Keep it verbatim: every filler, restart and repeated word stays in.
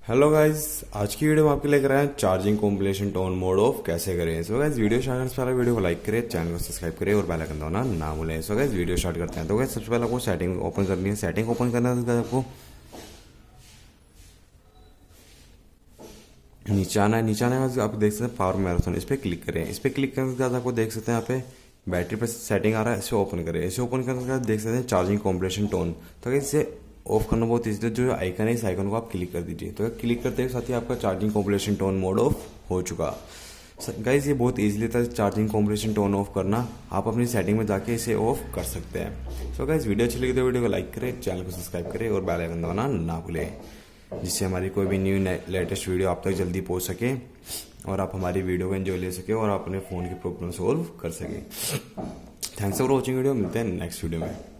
Hello guys, आज की video में आपके लेकर आए हैं charging combination tone mode off कैसे करें। सो गाइस वीडियो स्टार्ट करने से पहले वीडियो को लाइक करें, चैनल को सब्सक्राइब करें और बेल आइकन दबाना ना भूलें। सो गाइस वीडियो स्टार्ट करते हैं। तो गाइस सबसे पहले आपको सेटिंग ओपन करनी है। सेटिंग ओपन करना है आपको नीचे आना है। नीचे आने के बाद आप देख सकते हैं पावर मैराथन, इस पर क्लिक करें। इस पर क्लिक करने के बाद आपको देख सकते हैं यहाँ पे बैटरी पर सेटिंग आ रहा है, इसे ओपन करें। इसे ओपन करने के बाद देख सकते हैं चार्जिंग कॉम्बिनेशन टोन। तो इसे ऑफ करना बहुत ईजी है। जो आइकन है इस आइकन को आप क्लिक कर दीजिए। तो क्लिक करते ही साथ ही आपका charging combination tone mode off हो चुका। गाइस ये बहुत इजीली था चार्जिंग कॉम्बिनेशन टोन ऑफ करना। आप अपनी सेटिंग में जाके इसे ऑफ कर सकते हैं। सो गाइस वीडियो अच्छी लगी तो वीडियो को लाइक करें, चैनल को सब्सक्राइब करें और बेल आइकन दबाना ना भूलें, जिससे हमारी कोई भी न्यू लेटेस्ट वीडियो आप तक जल्दी पहुंच सके और आप हमारी वीडियो को एंजॉय ले सके और आप अपने फोन की प्रॉब्लम सॉल्व कर सके। Thanks for watching video. मिलते हैं नेक्स्ट वीडियो में।